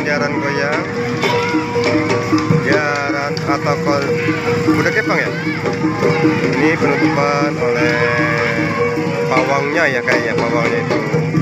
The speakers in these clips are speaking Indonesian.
jaran goyang, jaran protokol Kuda Kepang ya. Ini penutupan oleh pawangnya ya, kayaknya pawangnya itu.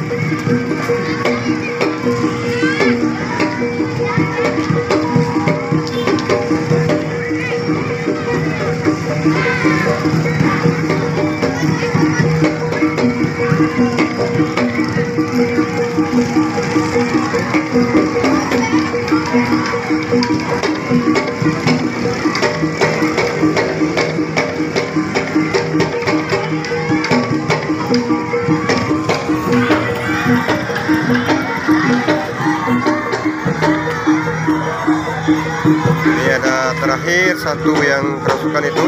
Ini ada terakhir satu yang kerasukan itu.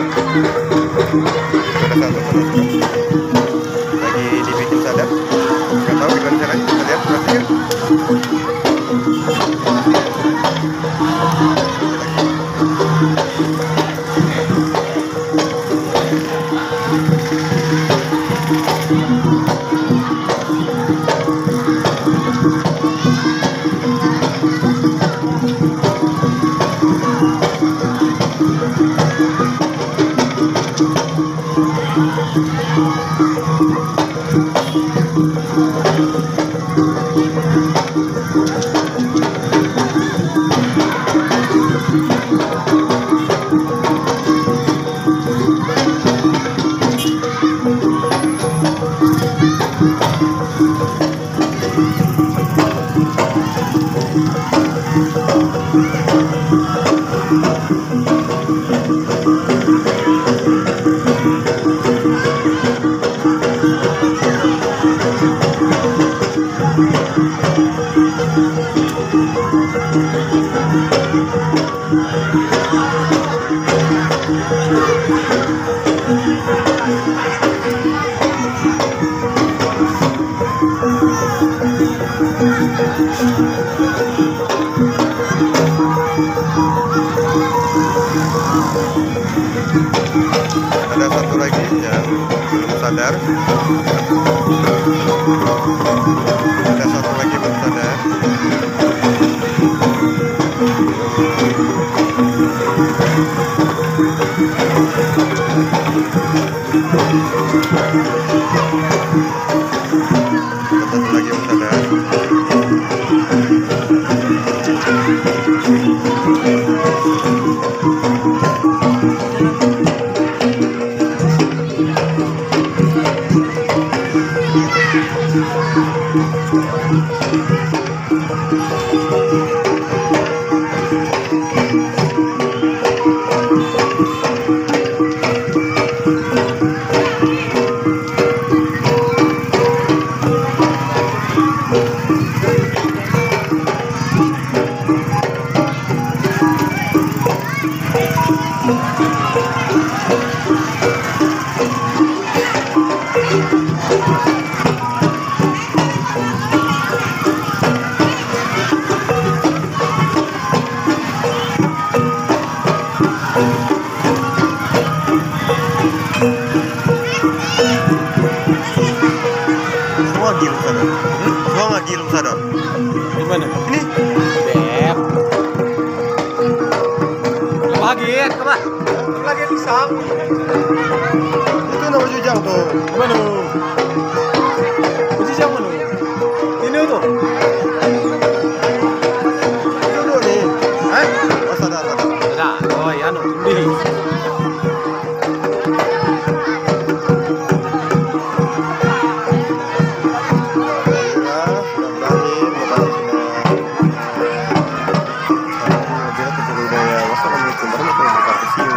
Ada satu lagi dibikin sadar. Nggak tahu gimana caranya. Kita lihat prosesnya. Ada satu lagi yang belum sadar. Ada satu lagi belum sadar. Satu lagi belum sadar. Gua nggak gilu sadar. Gimana? Ini Beb. Lagi, coba. lagi pisang. Itu nomor jujang tuh. Gimana? Jujang mana? Ini tuh. Itu dulu nih. Oh sadar. Nah, oh ya, ini. Wassalamualaikum warahmatullahi wabarakatuh.